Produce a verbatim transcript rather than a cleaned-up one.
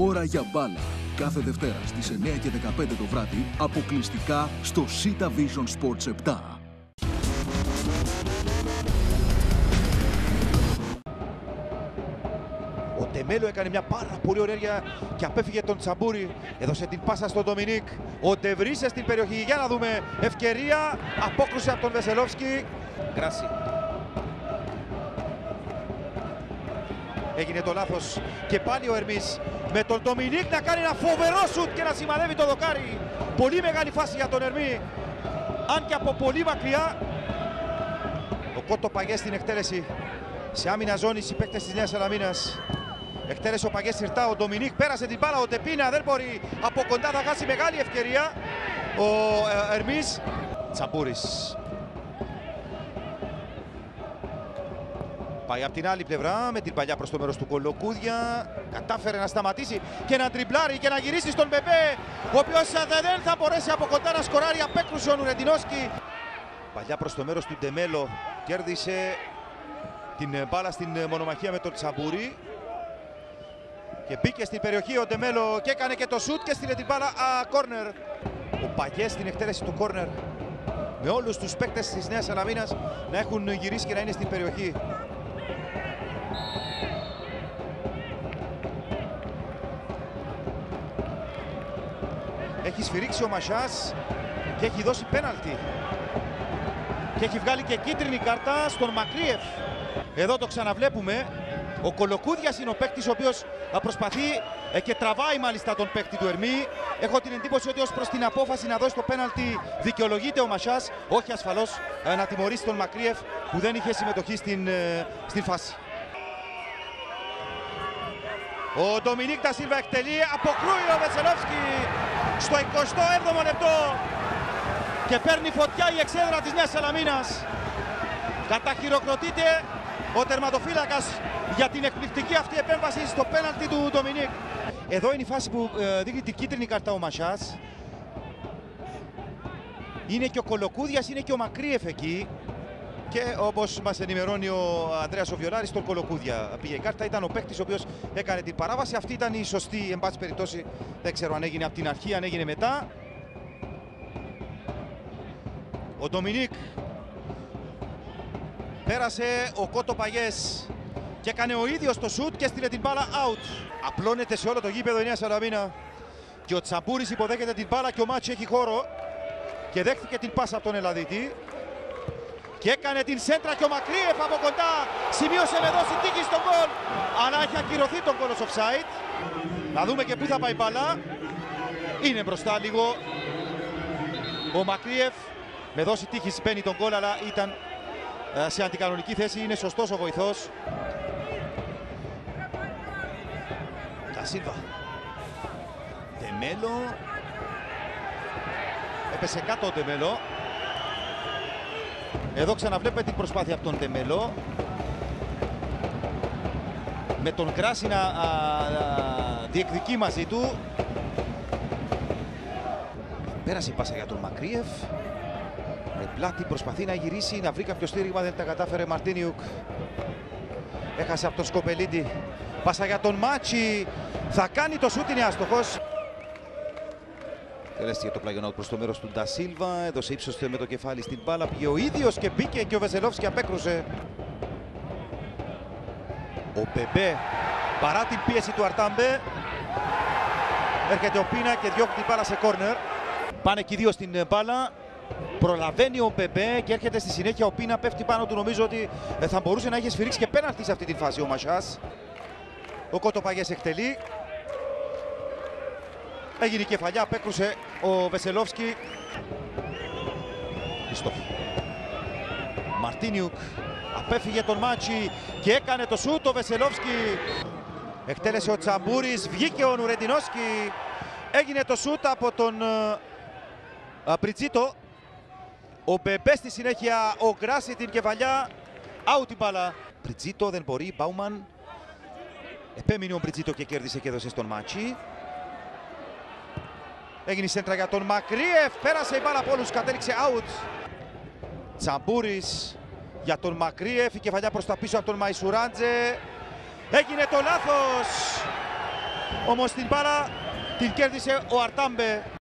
Ώρα για μπάλα. Κάθε Δευτέρα στις εννιά και δεκαπέντε το βράδυ, αποκλειστικά στο Sita Vision Sports επτά. Ο Ντεμέλο έκανε μια πάρα πολύ ωραία και απέφυγε τον Τσαμπούρη. Έδωσε την πάσα στον Ντομινίκ. Ο Ντεβρίσε στην περιοχή. Για να δούμε. Ευκαιρία. Απόκρουσε από τον Βεσελόφσκι. Γκράση. Έγινε το λάθος. Και πάλι ο Ερμής με τον Ντομινίκ να κάνει ένα φοβερό σουτ και να σημαδεύει το δοκάρι. Πολύ μεγάλη φάση για τον Ερμή. Αν και από πολύ μακριά. Ο Κότο Παγιές στην εκτέλεση. Σε άμυνα ζώνης οι παίκτες της Νέας Σαλαμίνας. Εκτέλεσε ο Παγιές συρτά, ο Ντομινίκ πέρασε την μπάλα, ο Τεπίνα δεν μπορεί, από κοντά θα χάσει μεγάλη ευκαιρία ο ε, Ερμής. Τσαμπούρης. Πάει από την άλλη πλευρά με την παλιά προς το μέρος του Κολοκούδια. Κατάφερε να σταματήσει και να τριμπλάρει και να γυρίσει στον Μπεμπέ, ο οποίος δεν θα μπορέσει από κοντά να σκοράρει. Απέκρουσε ο Νουρεντινόσκι. Παλιά προς το μέρος του Ντεμέλο, κέρδισε την μπάλα στην μονομαχία με τον Τσαμπούρη. Και μπήκε στην περιοχή ο Ντεμέλο και έκανε και το σουτ και στείλε την μπάλα α, κόρνερ. Ο Παγιές στην εκτέλεση του κόρνερ. Με όλους τους παίκτες της Νέας Σαλαμίνας να έχουν γυρίσει και να είναι στην περιοχή. Έχει σφυρίξει ο Μασιάς και έχει δώσει πέναλτι. Και έχει βγάλει και κίτρινη κάρτα στον Μακρύεφ. Εδώ το ξαναβλέπουμε. Ο Κολοκούδιας είναι ο παίκτης ο οποίος προσπαθεί και τραβάει μάλιστα τον παίκτη του Ερμή. Έχω την εντύπωση ότι ως προς την απόφαση να δώσει το πέναλτι δικαιολογείται ο Μασιάς. Όχι ασφαλώς να τιμωρήσει τον Μακρύεφ που δεν είχε συμμετοχή στην, στην φάση. Ο Ντομινίκ Τα Σίλβα εκτελεί, αποκρούει ο Βεσελόφσκι στο εικοστό έβδομο λεπτό και παίρνει φωτιά η εξέδρα της Νέας Σαλαμίνας. Καταχειροκροτείται ο τερματοφύλακας για την εκπληκτική αυτή επέμβαση στο πέναλτι του Ντομινίκ. Εδώ είναι η φάση που ε, δείχνει την κίτρινη κάρτα ο Μασιάς. Είναι και ο Κολοκούδιας, είναι και ο Μακρύεφ εκεί. Και όπως μας ενημερώνει ο Ανδρέας ο Βιολάρης, στον Κολοκούδια πήγε η κάρτα. Ήταν ο παίκτης ο οποίος έκανε την παράβαση. Αυτή ήταν η σωστή, εν πάση περιπτώσει. Δεν ξέρω αν έγινε από την αρχή, αν έγινε μετά. Ο Ντομινίκ πέρασε ο Κότο Παγιές και έκανε ο ίδιος το σουτ και στείλε την μπάλα out. Απλώνεται σε όλο το γήπεδο η Νέα Σαλαμίνα και ο Τσαμπούρης υποδέχεται την μπάλα και ο Μάτσι έχει χώρο και δέχτηκε την πάσα από τον Ελλαδίτη και έκανε την σέντρα και ο Μακρύεφ από κοντά σημείωσε με δόση τύχη στον γκολ, αλλά έχει ακυρωθεί τον γκολ ως offside. Να δούμε και πού θα πάει η μπάλα. Είναι μπροστά λίγο ο Μακρύεφ, με δόση τύχης παίρνει τον γκολ, αλλά ήταν σε αντικανονική θέση. Είναι σωστός ο βοηθός. Τα Σίλβα. Ντεμέλο. Έπεσε κάτω ο Ντεμέλο. Εδώ ξαναβλέπετε την προσπάθεια από τον Ντεμέλο. Με τον Γκράση να α, α, διεκδικεί μαζί του. Πέρασε η πάσα για τον Μακρύεφ. Με πλάτη προσπαθεί να γυρίσει, να βρει κάποιο στήριγμα, δεν τα κατάφερε. Μαρτίνιουκ έχασε από τον Σκοπελίτη. Πάσα για τον Μάτσι, θα κάνει το σούτ, είναι άστοχος. Τελέστηκε το πλάγιον out προς το μέρος του Ντα Σίλβα, έδωσε ύψος με το κεφάλι στην μπάλα, πήγε ο ίδιος και μπήκε και ο Βεσελόφσκι απέκρουσε. Ο Μπεμπέ, παρά την πίεση του Αρτάμπε, έρχεται ο Πίνα και διώχνει την μπάλα σε κόρνερ. Πάνε και οι δύο στην μπάλα. Προλαβαίνει ο Μπεμπέ και έρχεται στη συνέχεια ο Πίνα, πέφτει πάνω του. Νομίζω ότι θα μπορούσε να είχε σφυρίξει και πέναλτι σε αυτή τη φάση ο Μασιάς. Ο Κότο Παγιές εκτελεί. Έγινε η κεφαλιά, απέκρουσε ο Βεσελόφσκι. Πιστό. Μαρτίνιουκ απέφυγε τον Μάτσι και έκανε το σούτ ο Βεσελόφσκι. Εκτέλεσε ο Τσαμπούρης, βγήκε ο Νουρεντινόσκι. Έγινε το σούτ από τον Πριτσίτο. Ο Μπεμπέ στη συνέχεια, ο Γκράση την κεφαλιά. Out η μπάλα. Πριτσίτο δεν μπορεί, Μπάουμαν. Επέμεινε ο Πριτσίτο και κέρδισε και έδωσε στον Μάτσι. Έγινε η σέντρα για τον Μακρύεφ. Πέρασε η μπάλα από όλους, κατέληξε out. Τσαμπούρης για τον Μακρύεφ. Η κεφαλιά προς τα πίσω από τον Μαϊσουράντζε. Έγινε το λάθος. Όμως την μπάλα την κέρδισε ο Αρτάμπε.